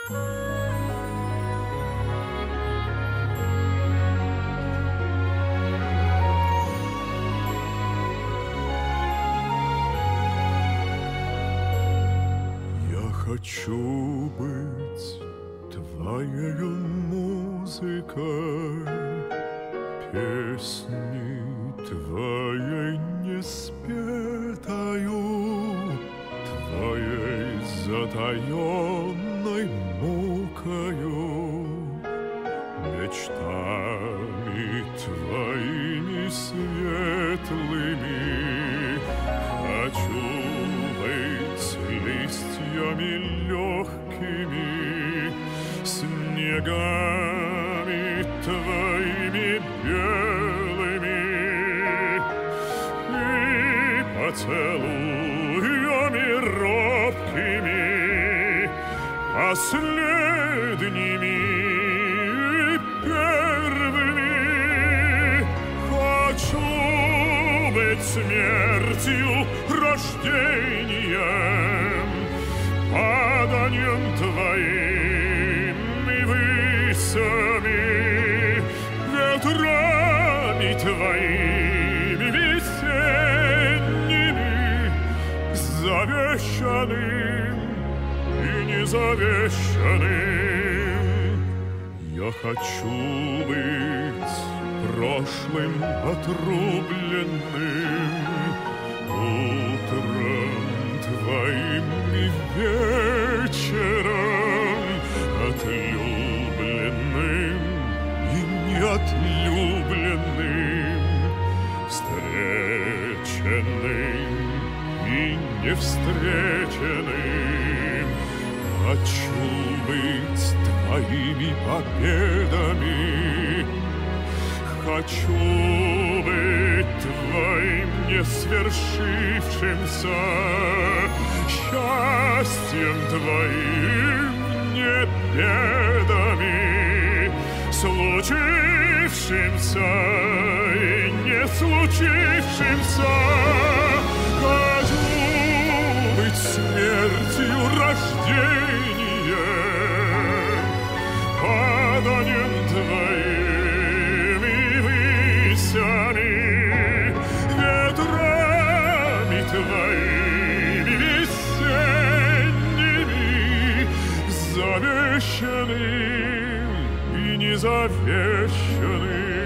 Хочу быть твоею музыкой, песней твоей неспетою, твоей затаенной мукою, мечтами твоими светлыми. Хочу быть листьями легкими, снегами твоими белыми и поцелуями робкими, последними и первыми. Хочу быть смертью, рождением, паданием твоим и высами, ветрами твоими весенними, завещанным и незавещанным. Я хочу быть прошлым отрубленным, утром твоим и вечером, отлюбленным и неотлюбленным, встреченным и невстреченным. Хочу быть твоими победами, хочу быть твоим несвершившимся счастьем твоим, не бедами, случившимся и не случившимся. Хочу быть смертью, рождением, паданием твоим и высями, ветрами твоими весенними, завещанным и незавещанным.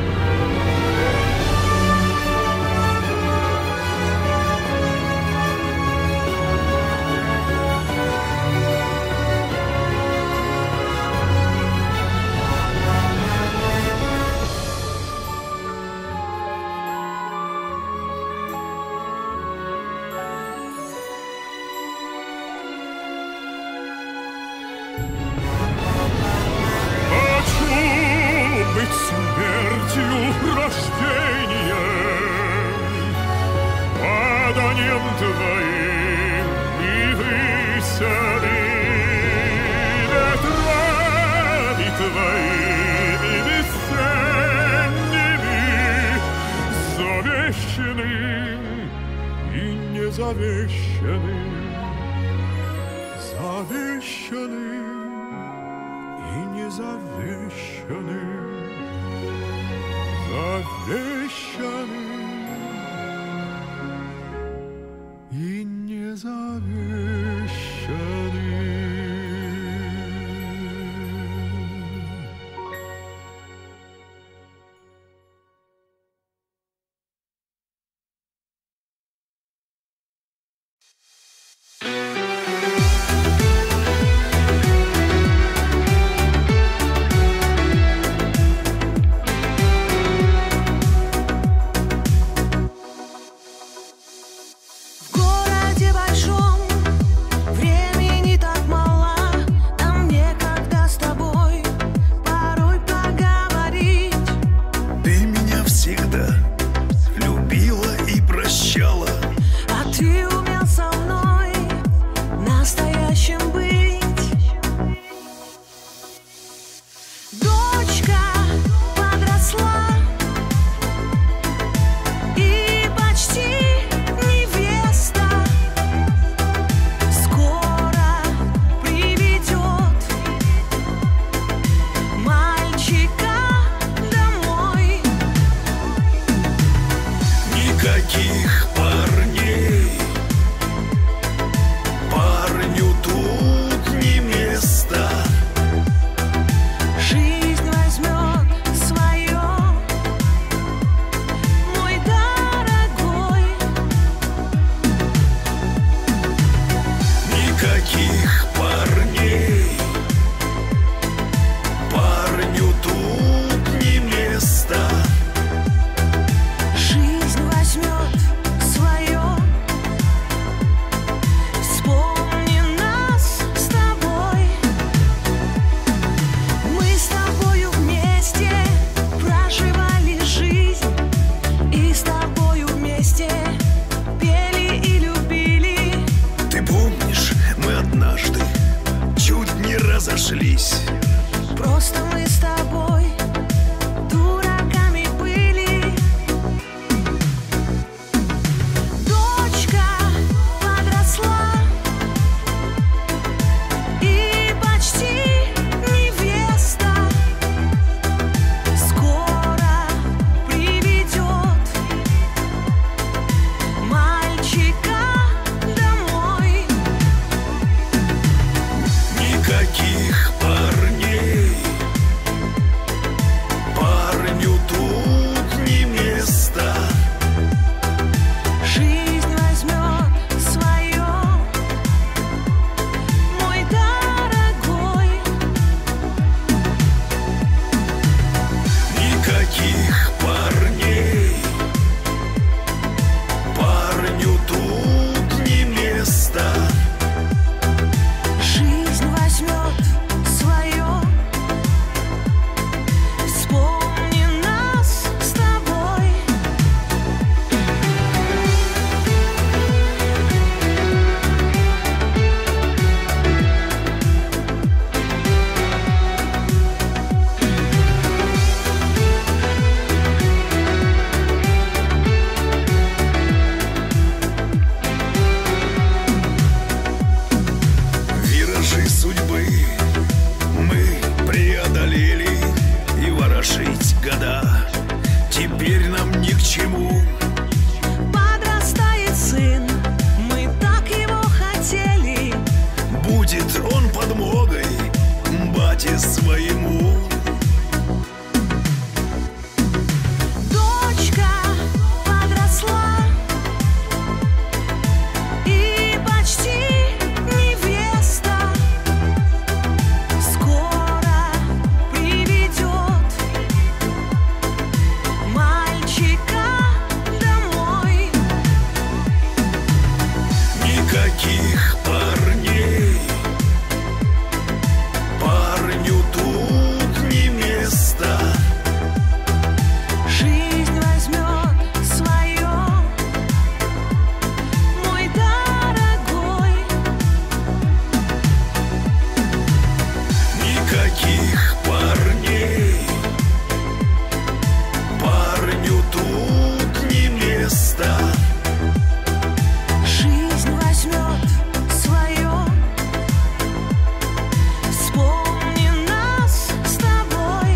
Смертью, рождением, паданием твоим и высями, ветрами твоими весенними, завещанным и незавещанным, завещанным и незавещанным, завещанным и незавещанным. разошлись. Просто мы с тобой дураками были. Дочка подросла и почти невеста. Скоро приведет мальчика домой. Никаких парней, парню тут не место. Жизнь возьмет свое, мой дорогой. Никаких парней, парню тут не место. Жизнь возьмет свое. Вспомни нас с тобой. Виражи судьбы мы преодолели, и ворошить года теперь нам ни к чему. Подрастает сын, мы так его хотели. Будет он подмогой бате своему. Дочка подросла и почти невеста. Скоро приведет мальчика домой. Никаких парней, парню тут не место. Жизнь возьмет свое, мой дорогой. Никаких парней, парню тут не место. Жизнь возьмет свое. Вспомни нас с тобой.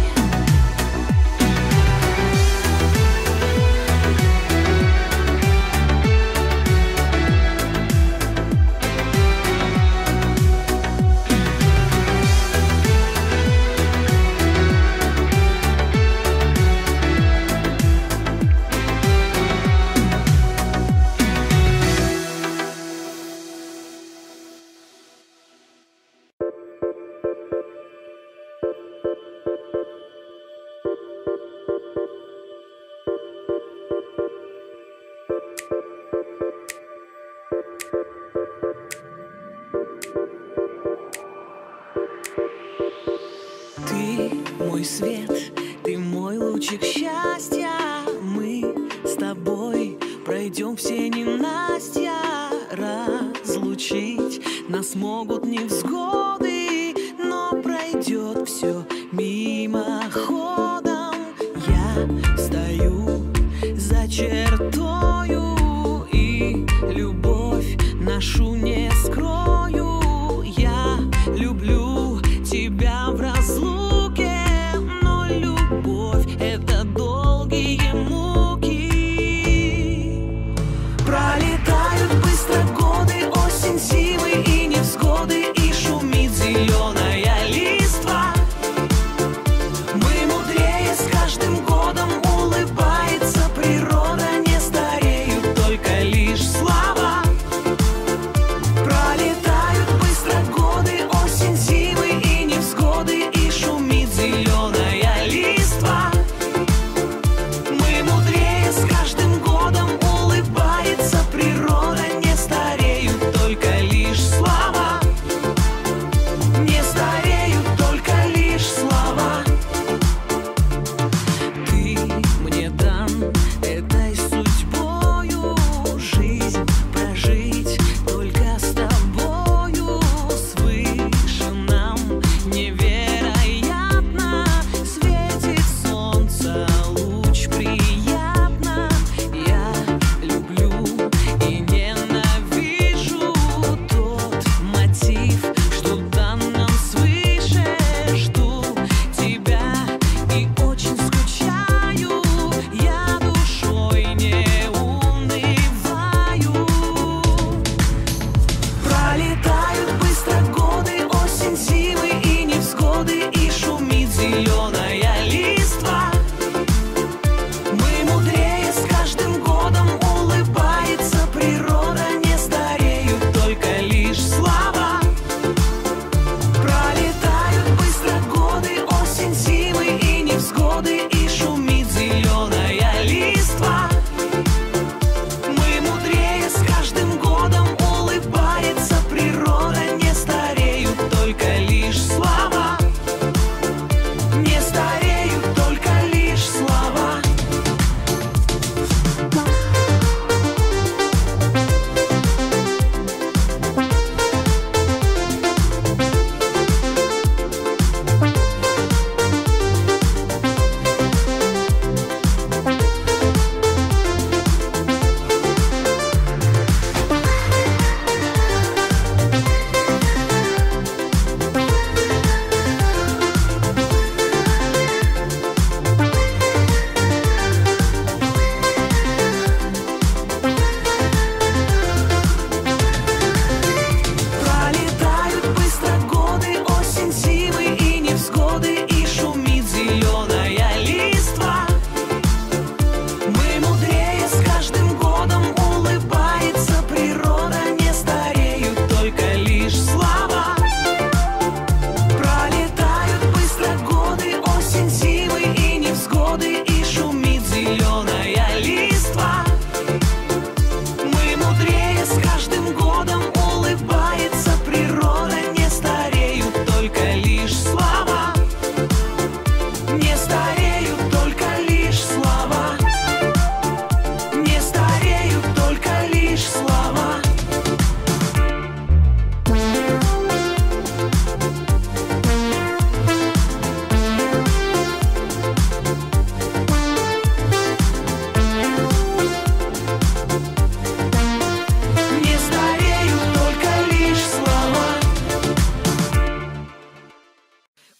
Ты мой свет, ты мой лучик счастья. Мы с тобой пройдем все ненастья. Разлучить нас могут невзгоды, но пройдет все мимоходом. Я стою за чертою и любовь нашу не скрою. Я люблю тебя в разлуке, но любовь — это долгие муки. Пролетают быстро годы, осень, зимы и невзгоды, и шумит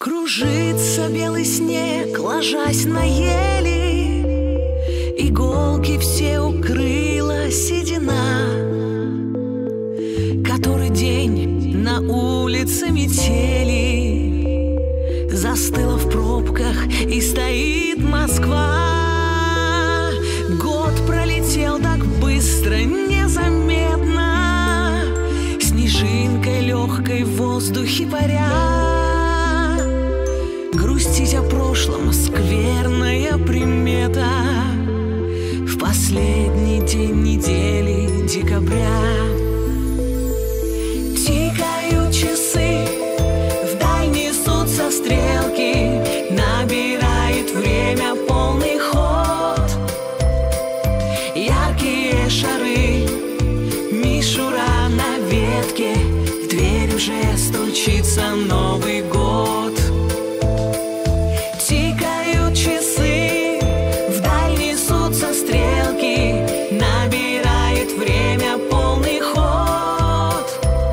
Кружится белый снег, ложась на ели, иголки все укрыла седина. Который день на улице метели, застыла в пробках и стоит Москва. Год пролетел так быстро, незаметно, снежинкой легкой в воздухе паря. Грустить о прошлом — скверная примета в последний день недели декабря. Тикают часы, вдаль несутся стрелки, набирает время полный ход. Яркие шары, мишура на ветке, в дверь уже стучится Новый год. Тикают часы, вдаль несутся стрелки, набирает время полный ход.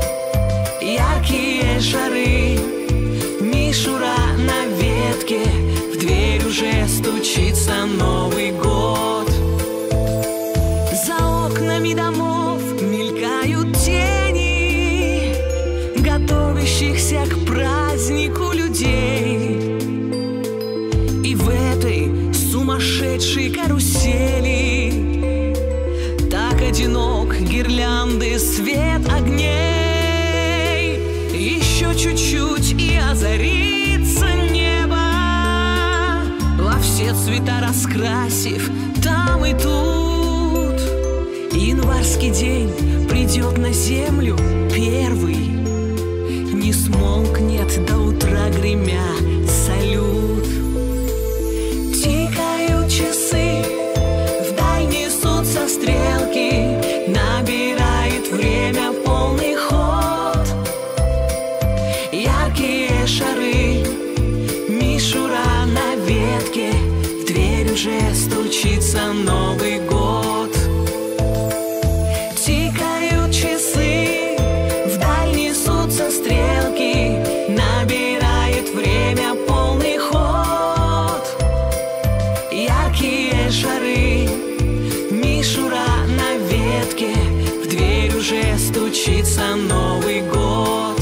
Яркие шары, мишура на ветке, в дверь уже стучится Новый год. За окнами домов мелькают тени готовящихся к празднику людей. И в этой сумасшедшей карусели так одинок гирлянды свет огней. Еще чуть-чуть и озарится небо, во все цвета раскрасив там и тут. Январский день придет на землю первый, не смолкнет до утра гремя салют. Тикают часы, вдаль несутся стрелки, набирает время полный ход. Яркие шары, мишура на ветке, в дверь уже стучится Новый год. Тикают часы, вдаль несутся стрелки, набирает время полный ход. Яркие шары, мишура на ветке, в дверь уже стучится Новый год.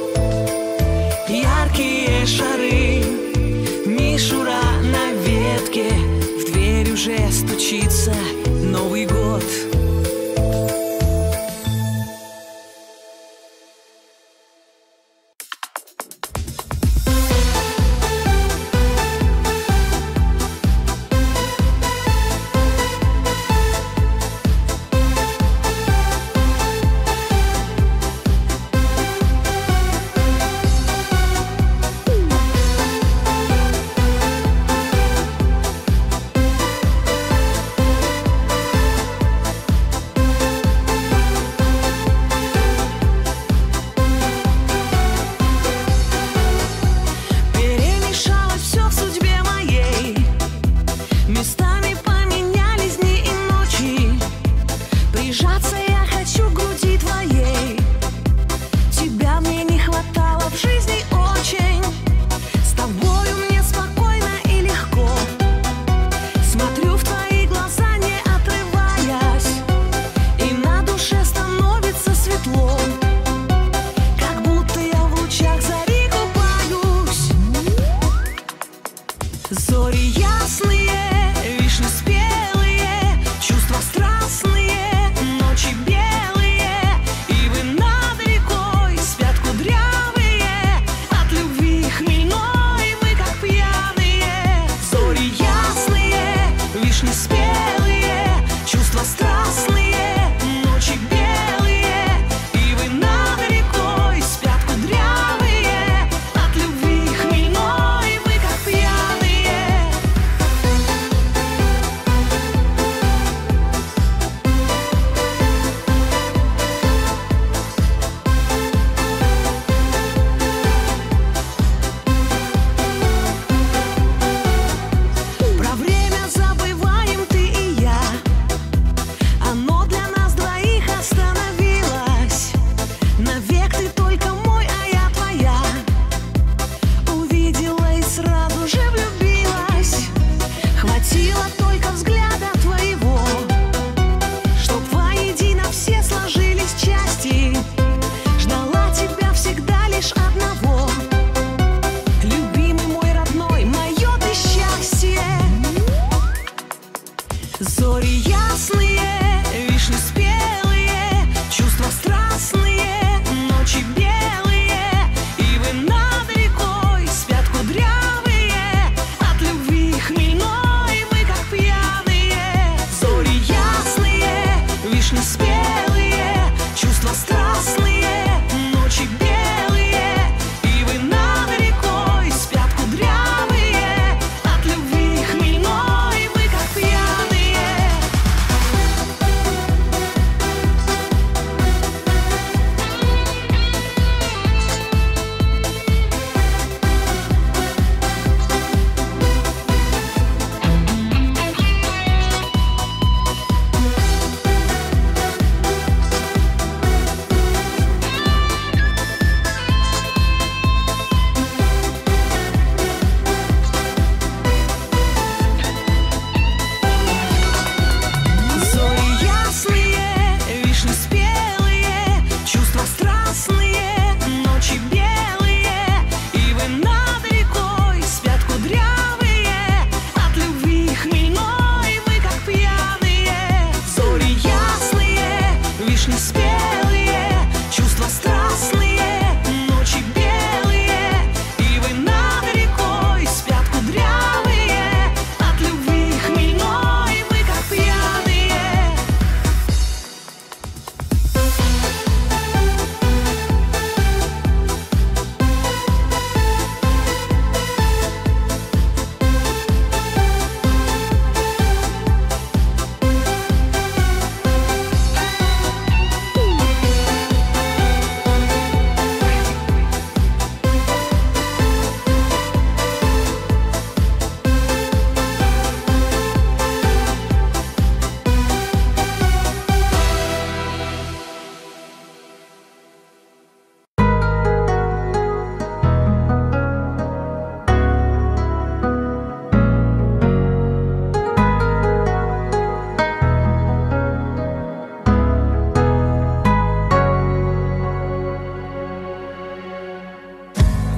Яркие шары, мишура на ветке, в дверь уже стучится Новый год.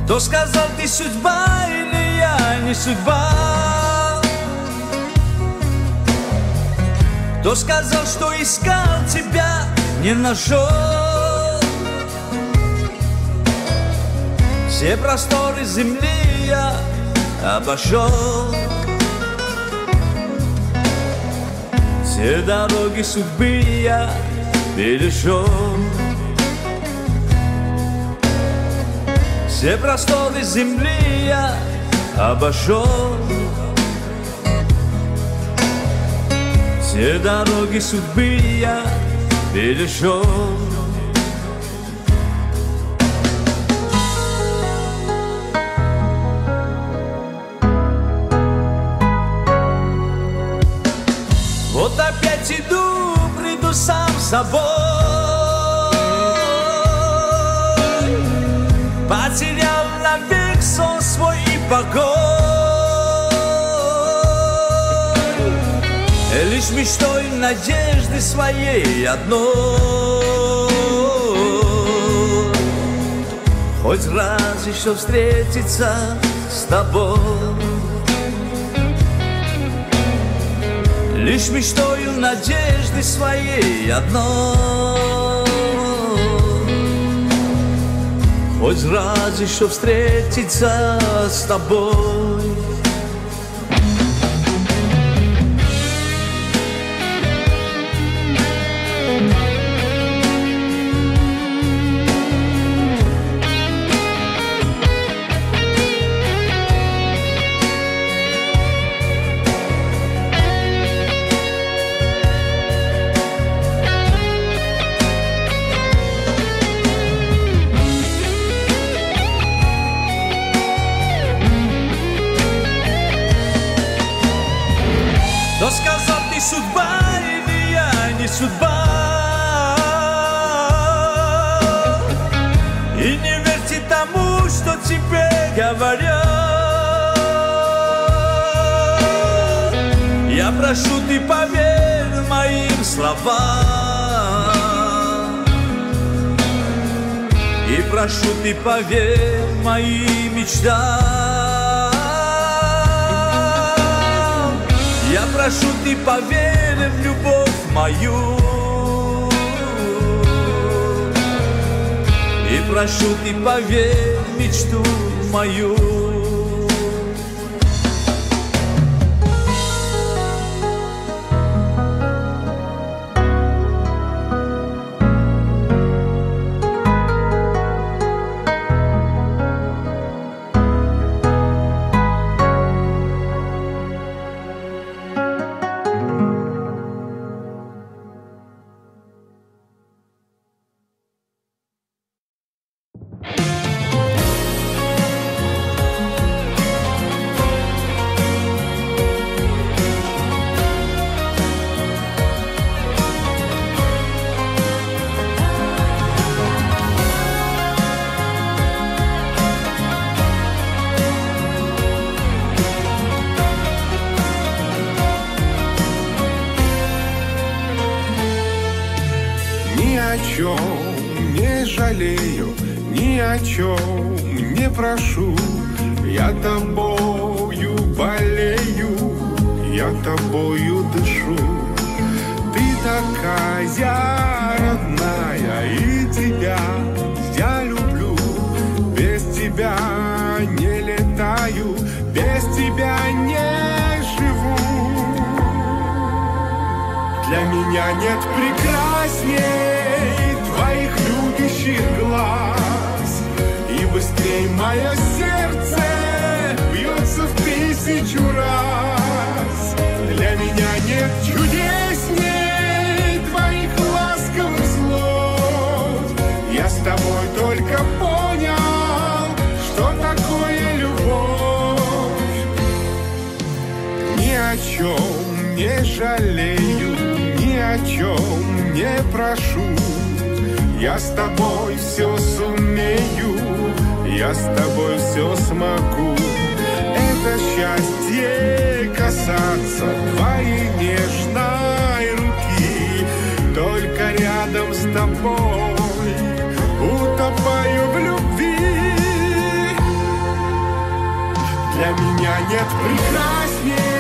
Кто сказал, ты судьба или я не судьба? Кто сказал, что искал тебя, не нашел? Все просторы земли я обошел, все дороги судьбы я перешел, все просторы земли я обошел, все дороги судьбы я перешел. Вот опять иду, приду сам с собой, потерял навек сон свой и покой, лишь мечтой надежды своей одной, хоть раз еще встретиться с тобой. Лишь мечтою надежды своей одной, хоть раз еще встретиться с тобой. Кто сказал, ты судьба или я не судьба? И не верьте тому, что тебе говорят. Я прошу, ты поверь моим словам, и прошу, ты поверь моим мечтам. Я прошу, ты поверь в любовь мою, и прошу, ты поверь в мечту мою. Ни о чем не жалею, ни о чем не прошу. Я тобою болею, я тобою дышу. Ты такая родная, и тебя я люблю. Без тебя не летаю, без тебя не живу. Для меня нет прекрасней твоих любящих глаз, и быстрей мое сердце бьется в 1000 раз. Для меня нет чудесней твоих ласковых слов. Я с тобой только понял, что такое любовь. Ни о чем не жалею, ни о чем не прошу. Я с тобой все сумею, я с тобой все смогу. Это счастье касаться твоей нежной руки. Только рядом с тобой утопаю в любви. Для меня нет прекрасней.